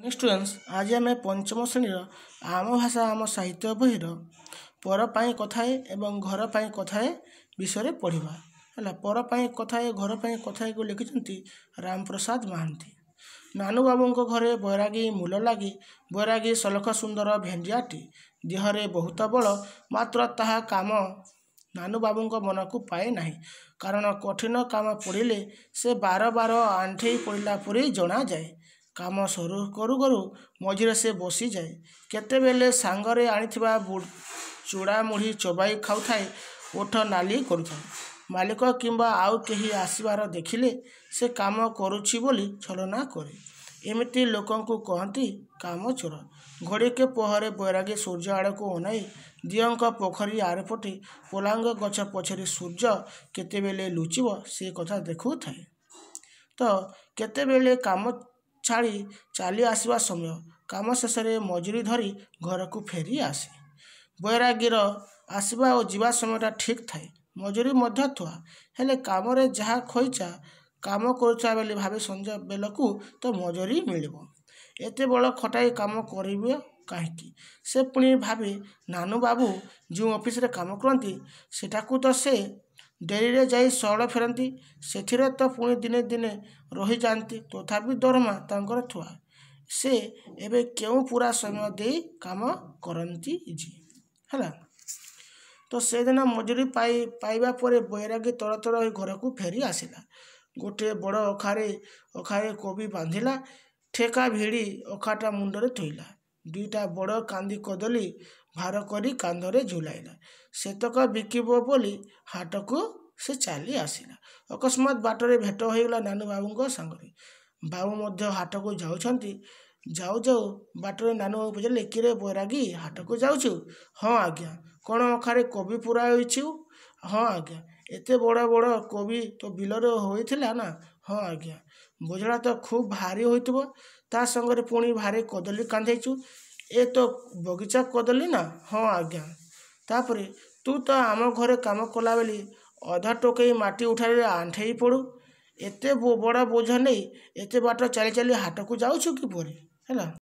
Students आज आम पंचम श्रेणी आम भाषा आम साहित्य बहीर पर पाई कथाए एवं घर पाई कथाए विषय पढ़ा है। पर पाई कथाए घर पाई कथाए को लिखिं राम प्रसाद महांती। नानू बाबू घरे बैरागी मूल लगी बैरागी सलख सुंदर भेंडियाटी देहरे बहुत बल मात्र ताहा काम नानू बाबू मन को पाए ना कारण कठिन काम पड़े से बार बार आंठे पड़ा परी जना जाए। काम सरू करू करू मझिरे से बसी जाए केतेबेले सांगरे आनिथिबा चूड़ा मुढ़ी चबाई खाउथाए ओठ नाली करुथाए। मालिक किंबा आउ केही आसीबार देखिले से काम करुछि बोली छलना करे। एमिति लोकंकु कहती काम चोर। घड़ीके पहरे बैरागी सूर्य आड़ को अनाई दियंक पोखरी आरपटे पोलांग गछ पछरे सूर्य केतेबेले लुचिब से कथा देखु थाए। तो केतेबेले काम छाड़ी चली आसवा समय काम शेष मजुरी धरी घर को फेरी आसे। बैरागीर आसवा और जीवा समय ठीक थाए मजुरी मध्य थुआ हेले काम जहाँ खोईचा काम करुवा बेले भावे संजा बेलू तो मजुरी मिलिबो। एते बड़ खटाई काम करिबे कहीं से पुणी भावे नानू बाबू जो ऑफिस रे काम करती सेठाकू तो से डेरी रे जाई सड़ फेरती से तो पुणी दिने दिने रही जाती तथापि दरमा तांकर थुआ से एबे क्यों पूरा समय दे काम करती है। तो से दिन मजुरी पाइबा परे बैरागी तर तर घर को फेरी आसिला। गोटे बड़ अखारे कोबी बांधिला ठेका भिड़ी अखाटा मुंडरे थोइला दुईटा बड़ कांदी कदली भार करी कांधरे झुलाइला सेतक बिकिबो बोली हाट को से चली आसिला। अकस्मात बाटरे भेट होइगला नानू बाबू सांगरे। बाबू मध्य हाट को जाउछंती जाऊ जाऊ बाटरे नानू बाबू पचारे किरे बैरागी हाट को जाउछु? हाँ आज्ञा। कौन अखारे कोबी पूरा होइछु? हाँ आज्ञा। एते बड़ बड़ कोबी तो बिलर होइथिला ना? हाँ आज्ञा। बोझड़ा तो खूब भारी होइतबो ता संगरे पुणी भारी कदली कांधेचु ए तो बगीचा कदली ना? हाँ आज्ञा। तापरे तू तो आम घरे काम कला बेली अधा टोकई माटी उठाइले आंठेई पड़ू एते बड़ा बोझ नहीं एते बाट चली चली हाट को जाउछु कि परे है।